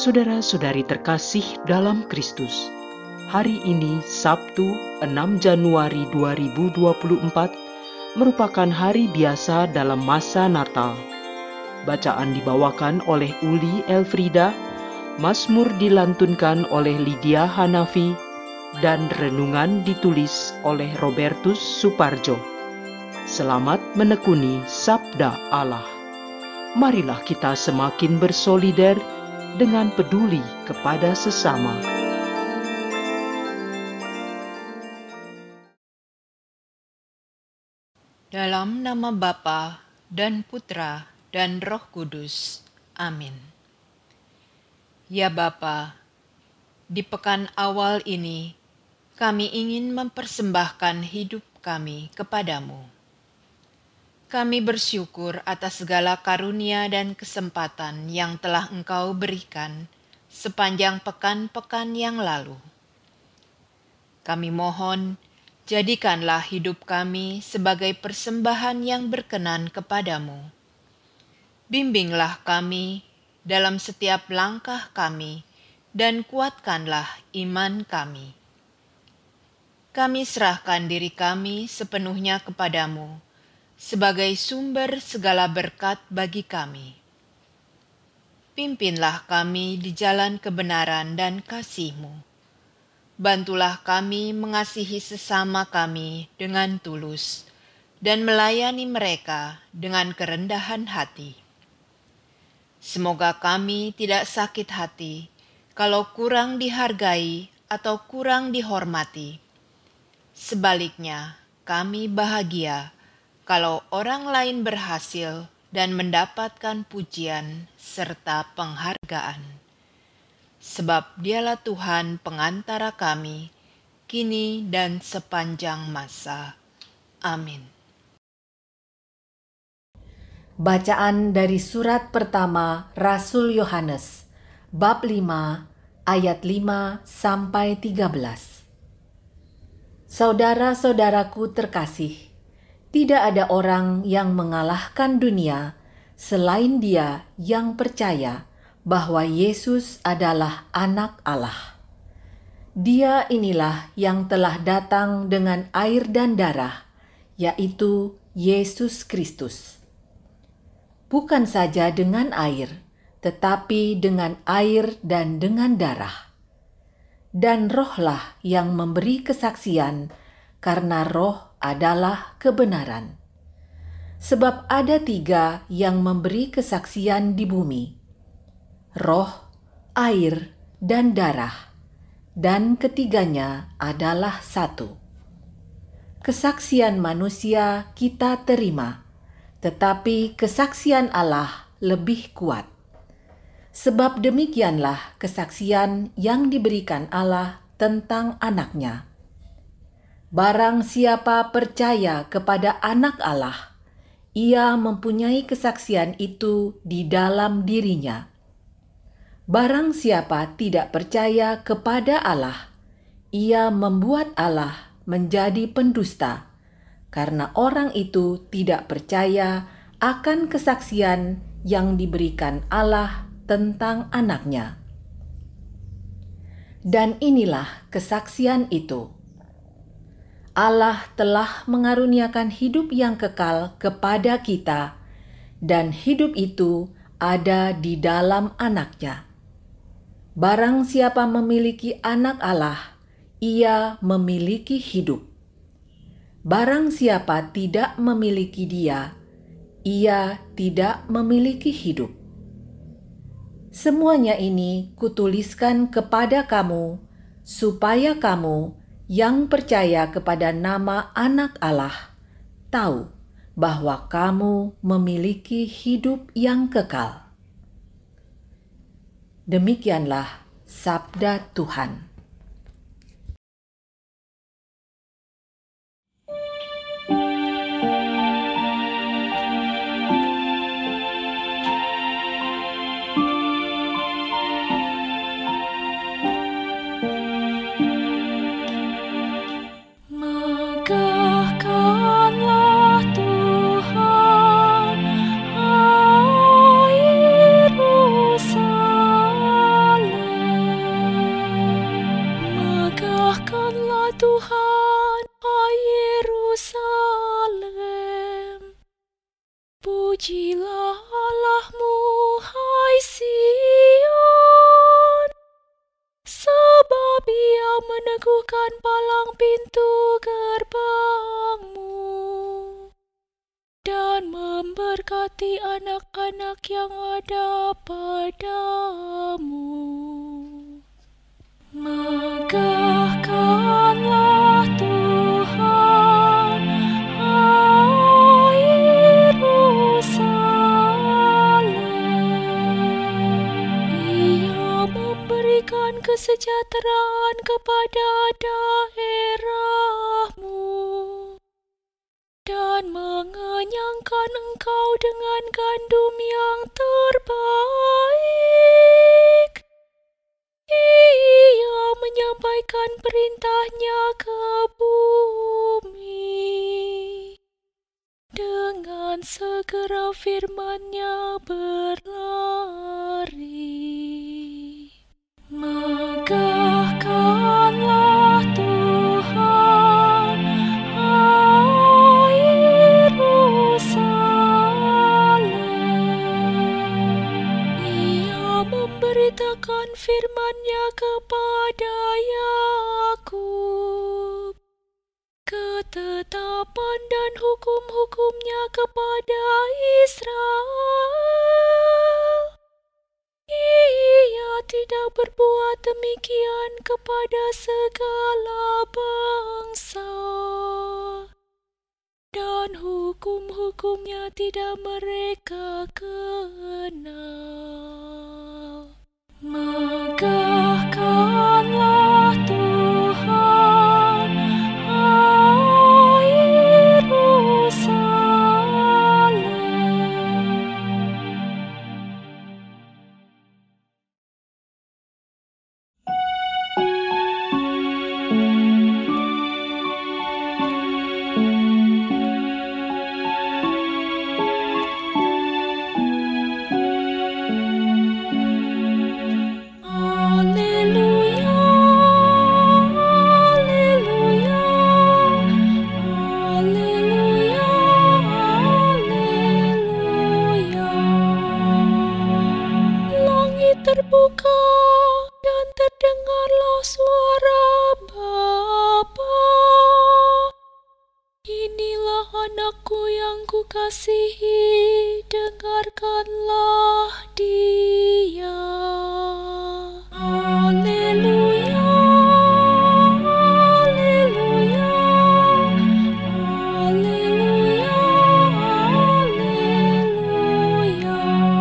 Saudara-saudari terkasih dalam Kristus, hari ini Sabtu 6 Januari 2024 merupakan hari biasa dalam masa Natal. Bacaan dibawakan oleh Uli Elfrida, Mazmur dilantunkan oleh Lydia Hanafi, dan renungan ditulis oleh Robertus Suparjo. Selamat menekuni Sabda Allah. Marilah kita semakin bersolider dengan peduli kepada sesama. Dalam nama Bapa dan Putra dan Roh Kudus. Amin. Ya Bapa, di pekan awal ini kami ingin mempersembahkan hidup kami kepadamu. Kami bersyukur atas segala karunia dan kesempatan yang telah Engkau berikan sepanjang pekan-pekan yang lalu. Kami mohon, jadikanlah hidup kami sebagai persembahan yang berkenan kepadamu. Bimbinglah kami dalam setiap langkah kami dan kuatkanlah iman kami. Kami serahkan diri kami sepenuhnya kepadamu, sebagai sumber segala berkat bagi kami. Pimpinlah kami di jalan kebenaran dan kasih-Mu. Bantulah kami mengasihi sesama kami dengan tulus dan melayani mereka dengan kerendahan hati. Semoga kami tidak sakit hati kalau kurang dihargai atau kurang dihormati. Sebaliknya, kami bahagia kalau orang lain berhasil dan mendapatkan pujian serta penghargaan. Sebab Dialah Tuhan pengantara kami, kini dan sepanjang masa. Amin. Bacaan dari surat pertama Rasul Yohanes, bab 5, ayat 5 sampai 13. Saudara-saudaraku terkasih, tidak ada orang yang mengalahkan dunia selain dia yang percaya bahwa Yesus adalah Anak Allah. Dia inilah yang telah datang dengan air dan darah, yaitu Yesus Kristus. Bukan saja dengan air, tetapi dengan air dan dengan darah. Dan Rohlah yang memberi kesaksian, karena Roh adalah kebenaran. Sebab ada 3 yang memberi kesaksian di bumi: roh, air, dan darah, dan ketiganya adalah satu. Kesaksian manusia kita terima, tetapi kesaksian Allah lebih kuat. Sebab demikianlah kesaksian yang diberikan Allah tentang Anak-Nya. Barang siapa percaya kepada Anak Allah, ia mempunyai kesaksian itu di dalam dirinya. Barang siapa tidak percaya kepada Allah, ia membuat Allah menjadi pendusta, karena orang itu tidak percaya akan kesaksian yang diberikan Allah tentang Anak-Nya. Dan inilah kesaksian itu: Allah telah mengaruniakan hidup yang kekal kepada kita, dan hidup itu ada di dalam Anak-Nya. Barang siapa memiliki Anak Allah, ia memiliki hidup. Barang siapa tidak memiliki Dia, ia tidak memiliki hidup. Semuanya ini kutuliskan kepada kamu, supaya kamu yang percaya kepada nama Anak Allah tahu bahwa kamu memiliki hidup yang kekal. Demikianlah sabda Tuhan. Megahkanlah Tuhan, hai Yerusalem. Pujilah Allahmu, hai Sion, sebab Ia meneguhkan palang pintu gerbangmu dan memberkati anak-anak yang ada padamu. Megahkanlah Tuhan, hai Yerusalem. Ia memberikan kesejahteraan kepada daerahmu dan mengenyangkan engkau dengan gandum yang terbaik. Ia menyampaikan perintahnya ke bumi. Dengan segera firman-Nya berlari. Megahkanlah Tuhan, hai Yerusalem. Ia memberitakan firman-Nya kepada Yakub, ketetapan dan hukum-hukum-Nya kepada Israel. Ia tidak berbuat demikian kepada segala bangsa, dan hukum-hukum-Nya tidak mereka kenal. Megahkanlah Tuhan, hai Yerusalem. Haleluya, haleluya, haleluya, haleluya. Langit terbuka dan terdengarlah suara Bapa. Inilah anakku yang kukasihi, dengarkanlah Dia. Haleluya, haleluya, haleluya, haleluya.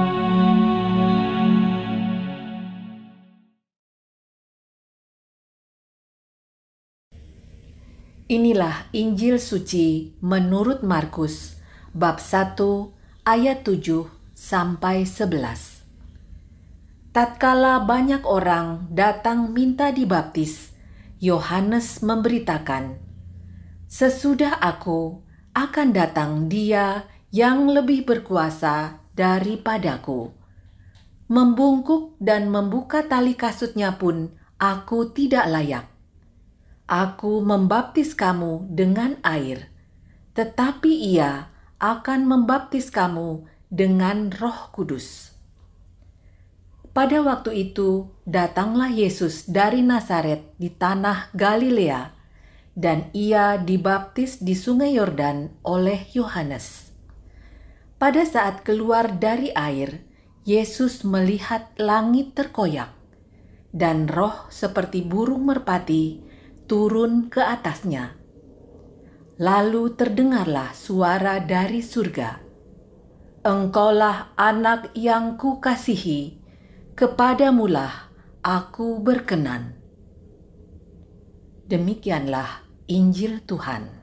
Inilah Injil suci menurut Markus, bab 1 ayat 7 sampai 11. Tatkala banyak orang datang minta dibaptis, Yohanes memberitakan, "Sesudah aku akan datang Dia yang lebih berkuasa daripadaku. Membungkuk dan membuka tali kasutnya pun aku tidak layak. Aku membaptis kamu dengan air, tetapi Ia akan membaptis kamu dengan Roh Kudus." Pada waktu itu datanglah Yesus dari Nazaret di tanah Galilea, dan Ia dibaptis di Sungai Yordan oleh Yohanes. Pada saat keluar dari air, Yesus melihat langit terkoyak, dan Roh seperti burung merpati turun ke atasnya. Lalu terdengarlah suara dari surga, "Engkaulah anak yang kukasihi, kepadamulah aku berkenan." Demikianlah Injil Tuhan.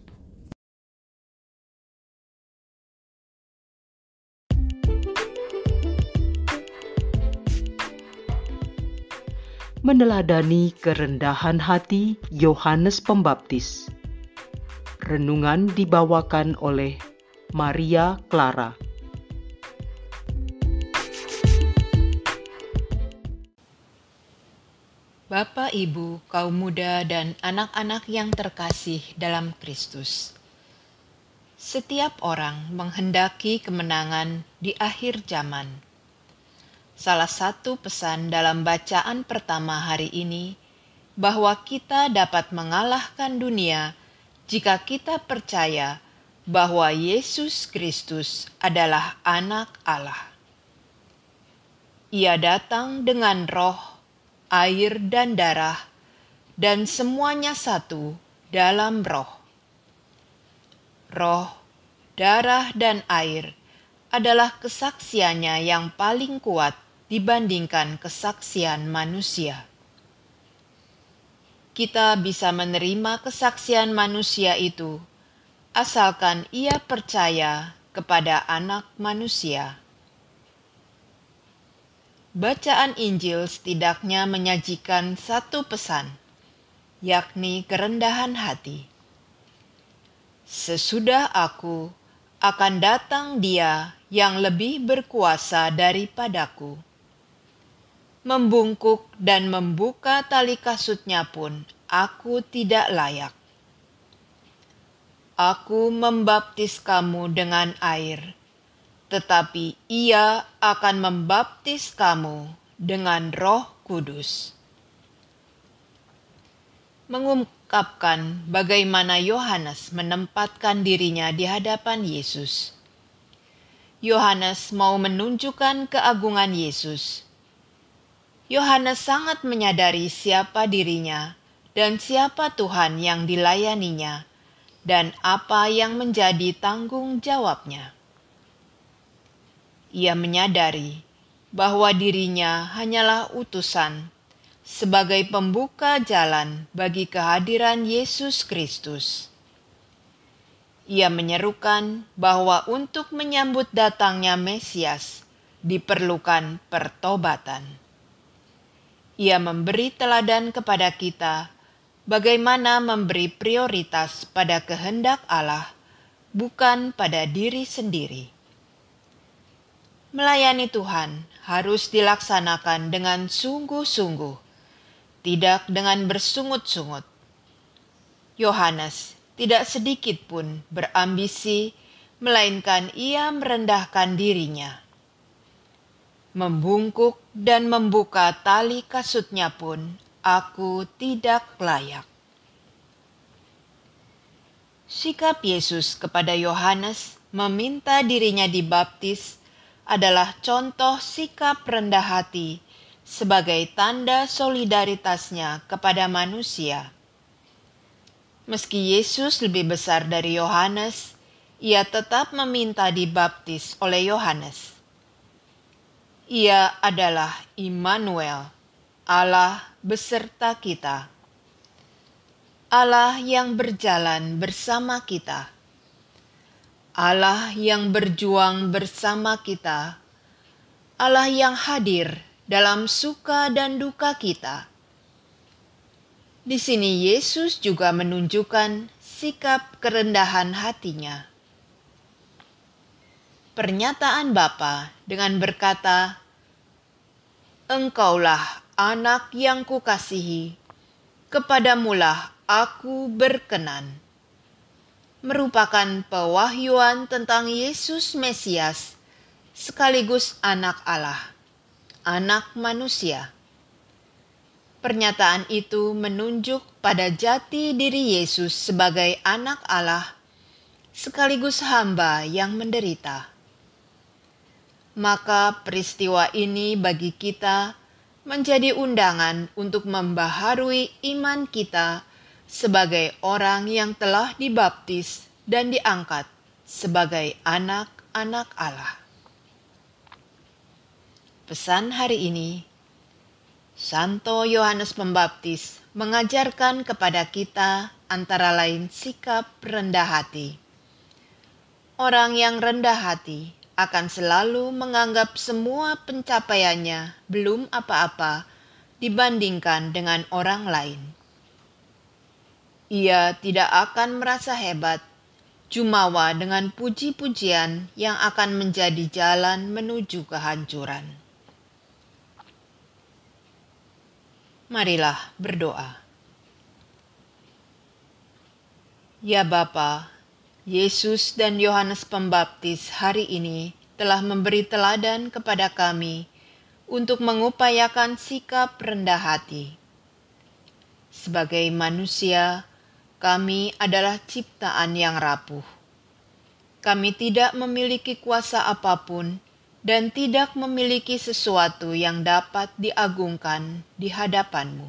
Meneladani kerendahan hati Yohanes Pembaptis. Renungan dibawakan oleh Maria Clara. Bapak, Ibu, kaum muda dan anak-anak yang terkasih dalam Kristus. Setiap orang menghendaki kemenangan di akhir zaman. Salah satu pesan dalam bacaan pertama hari ini bahwa kita dapat mengalahkan dunia jika kita percaya bahwa Yesus Kristus adalah Anak Allah. Ia datang dengan roh, air, dan darah, dan semuanya satu dalam roh. Roh, darah, dan air adalah kesaksiannya yang paling kuat dibandingkan kesaksian manusia. Kita bisa menerima kesaksian manusia itu asalkan ia percaya kepada Anak Manusia. Bacaan Injil setidaknya menyajikan satu pesan, yakni kerendahan hati. Sesudah aku, akan datang Dia yang lebih berkuasa daripadaku. Membungkuk dan membuka tali kasutnya pun aku tidak layak. Aku membaptis kamu dengan air, tetapi Ia akan membaptis kamu dengan Roh Kudus. Mengungkapkan bagaimana Yohanes menempatkan dirinya di hadapan Yesus. Yohanes mau menunjukkan keagungan Yesus. Yohanes sangat menyadari siapa dirinya dan siapa Tuhan yang dilayaninya, dan apa yang menjadi tanggung jawabnya. Ia menyadari bahwa dirinya hanyalah utusan sebagai pembuka jalan bagi kehadiran Yesus Kristus. Ia menyerukan bahwa untuk menyambut datangnya Mesias diperlukan pertobatan. Ia memberi teladan kepada kita bagaimana memberi prioritas pada kehendak Allah, bukan pada diri sendiri. Melayani Tuhan harus dilaksanakan dengan sungguh-sungguh, tidak dengan bersungut-sungut. Yohanes tidak sedikit pun berambisi, melainkan ia merendahkan dirinya. Membungkuk dan membuka tali kasutnya pun aku tidak layak. Sikap Yesus kepada Yohanes meminta dirinya dibaptis adalah contoh sikap rendah hati sebagai tanda solidaritasnya kepada manusia. Meski Yesus lebih besar dari Yohanes, ia tetap meminta dibaptis oleh Yohanes. Ia adalah Immanuel, Allah beserta kita. Allah yang berjalan bersama kita. Allah yang berjuang bersama kita. Allah yang hadir dalam suka dan duka kita. Di sini Yesus juga menunjukkan sikap kerendahan hatinya. Pernyataan Bapa dengan berkata, "Engkaulah Anak yang kukasihi, kepadamulah aku berkenan," merupakan pewahyuan tentang Yesus Mesias, sekaligus Anak Allah, Anak Manusia. Pernyataan itu menunjuk pada jati diri Yesus sebagai Anak Allah, sekaligus hamba yang menderita. Maka peristiwa ini bagi kita menjadi undangan untuk membaharui iman kita sebagai orang yang telah dibaptis dan diangkat sebagai anak-anak Allah. Pesan hari ini, Santo Yohanes Pembaptis mengajarkan kepada kita antara lain sikap rendah hati. Orang yang rendah hati akan selalu menganggap semua pencapaiannya belum apa-apa dibandingkan dengan orang lain. Ia tidak akan merasa hebat, jumawa dengan puji-pujian yang akan menjadi jalan menuju kehancuran. Marilah berdoa. Ya Bapa, Yesus dan Yohanes Pembaptis hari ini telah memberi teladan kepada kami untuk mengupayakan sikap rendah hati. Sebagai manusia, kami adalah ciptaan yang rapuh. Kami tidak memiliki kuasa apapun dan tidak memiliki sesuatu yang dapat diagungkan di hadapan-Mu.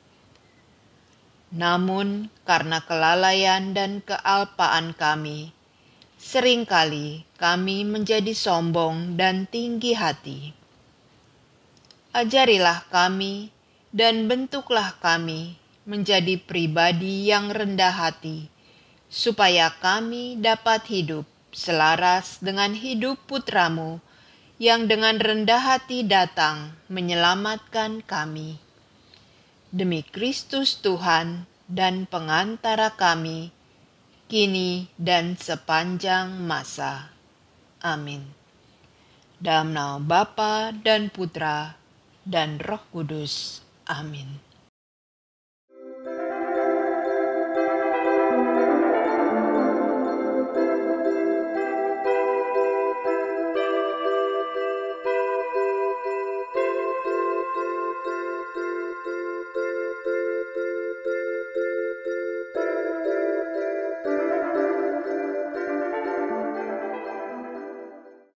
Namun, karena kelalaian dan kealpaan kami, seringkali kami menjadi sombong dan tinggi hati. Ajarilah kami dan bentuklah kami menjadi pribadi yang rendah hati, supaya kami dapat hidup selaras dengan hidup Putra-Mu yang dengan rendah hati datang menyelamatkan kami. Demi Kristus Tuhan dan pengantara kami, kini dan sepanjang masa. Amin. Dalam nama Bapa dan Putra dan Roh Kudus. Amin.